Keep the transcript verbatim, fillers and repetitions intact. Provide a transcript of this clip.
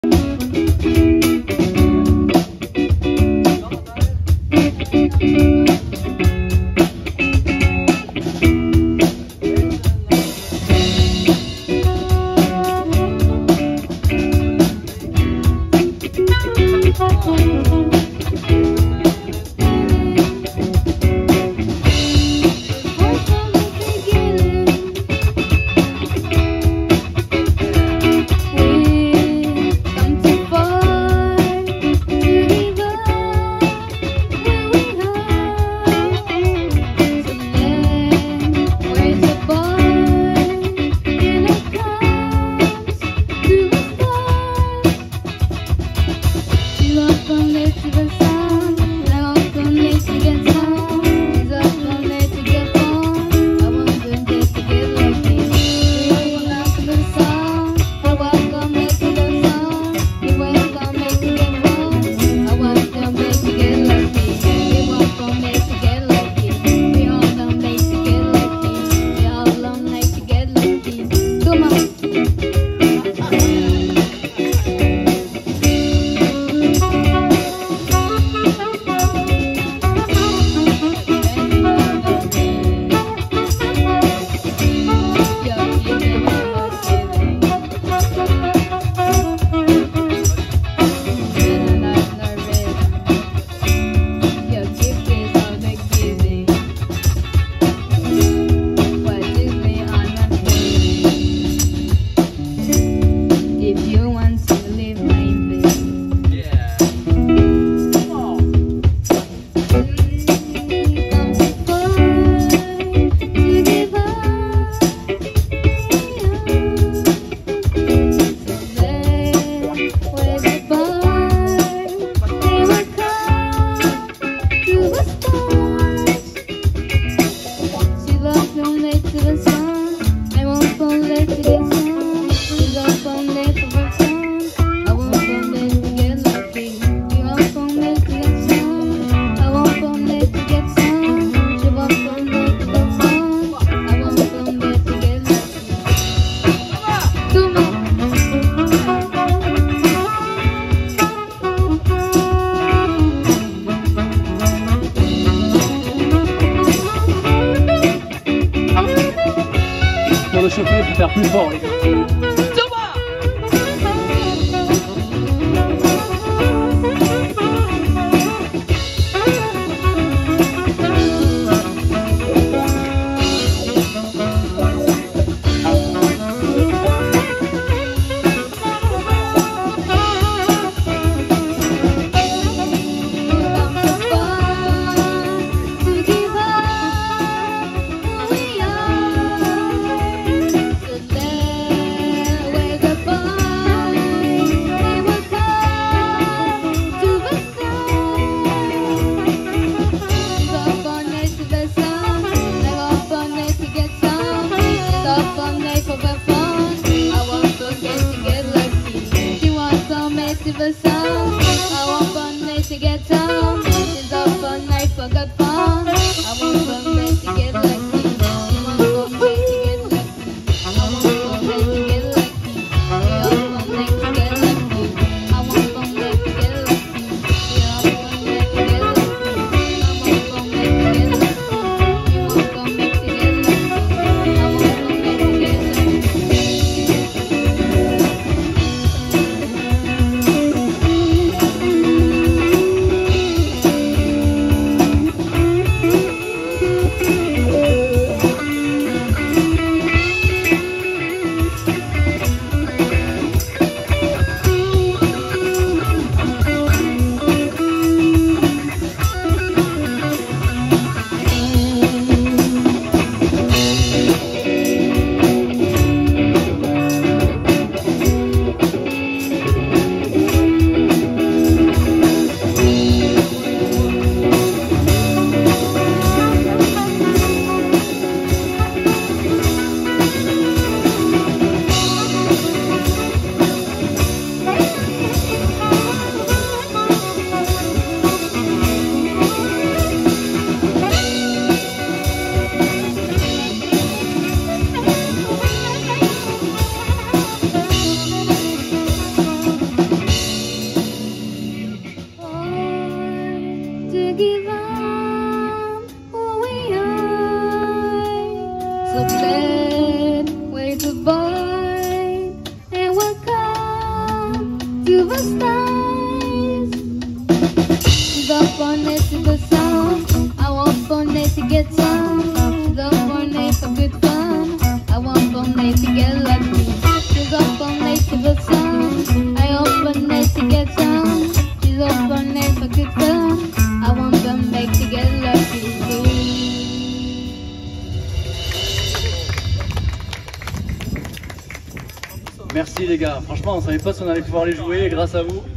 Pour le chauffer, il faut faire plus fort, les gars. I want fun night to get down. She's up fun night for good fun. I want fun night to get lucky. I want fun night to get lucky. I want fun night to get lucky. We all fun night to get lucky. I want fun night to get lucky. We all fun night to get lucky. I want fun night to get lucky. We want fun night to get lucky. I want fun night to get lucky. Merci les gars, franchement on savait pas si on allait pouvoir les jouer et grâce à vous,